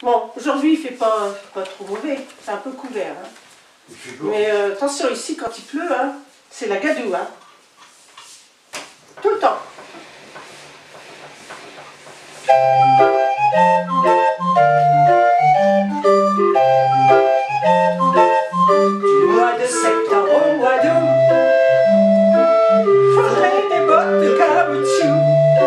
Bon, aujourd'hui il fait pas trop mauvais, c'est un peu couvert. Hein. Mais attention, ici quand il pleut, hein, c'est la gadoue. Hein. Tout le temps. Du mois de septembre au mois d'août, faudrait des bottes de caoutchouc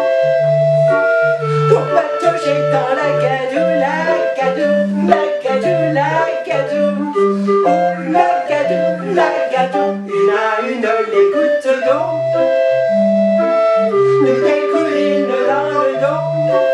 pour patauger dans la gadoue, la gadoue, la gadoue, la gadoue. Oh la gadoue, la gadoue, une à une les gouttes d'eau nous dégoulinent dans le dos.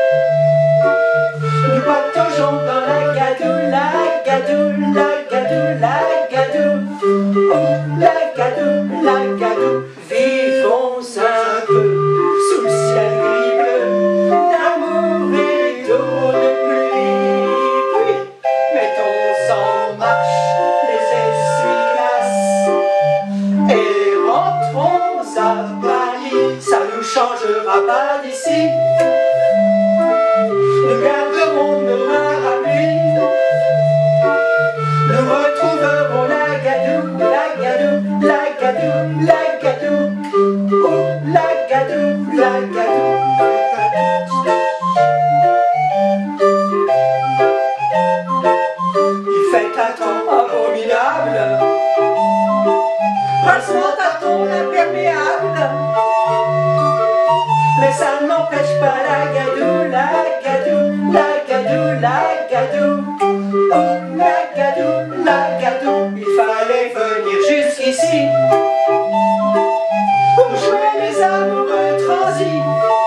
Nous pataugeons dans la gadoue, la gadoue, la gadoue, la gadoue. Oh la gadoue, la gadoue. Vivons un peu sous le ciel gris bleu d'amour et d'eau de pluie. Puis mettons en marche les essuie-glaces et rentrons à Paris. Ça nous changera pas d'ici. Nous garderons nos mains à pluie. Nous retrouverons la gadoue, la gadoue, la gadoue, la gadoue. Oh la gadoue, la gadoue. Il fait un temps abominable, passement à ton imperméable. Mais ça n'empêche pas la gadoue, la gadoue, la gadoue, la gadoue. Oh la gadoue, la gadoue. Il fallait venir jusqu'ici pour jouer les amoureux transis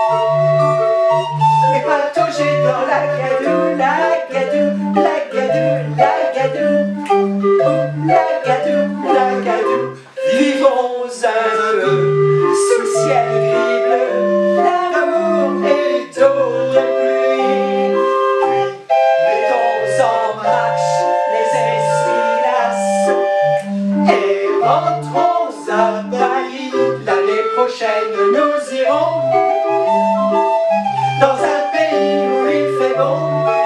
et patauger dans la gadoue, la gadoue, la gadoue, la gadoue. Oh la gadoue, la gadoue. Vivons un peu sous le ciel gris bleu d'amour et d'eau de pluie. Mettons en marche les essuie-glaces et rentrons à Paris. L'année prochaine nous irons dans un pays où il fait bon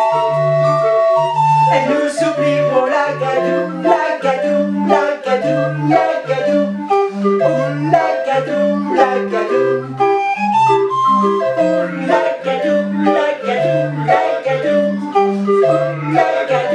et nous oublierons la gadoue, la gadoue, la gadoue, la gadoue. Oh la gadoue, la gadoue. Oh la gadoue, la gadoue, la gadoue. Oh la gadoue.